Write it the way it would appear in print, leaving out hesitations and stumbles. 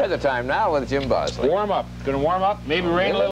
Weather Time now with Jim Bosley. Warm up. Going to warm up. Maybe rain a little.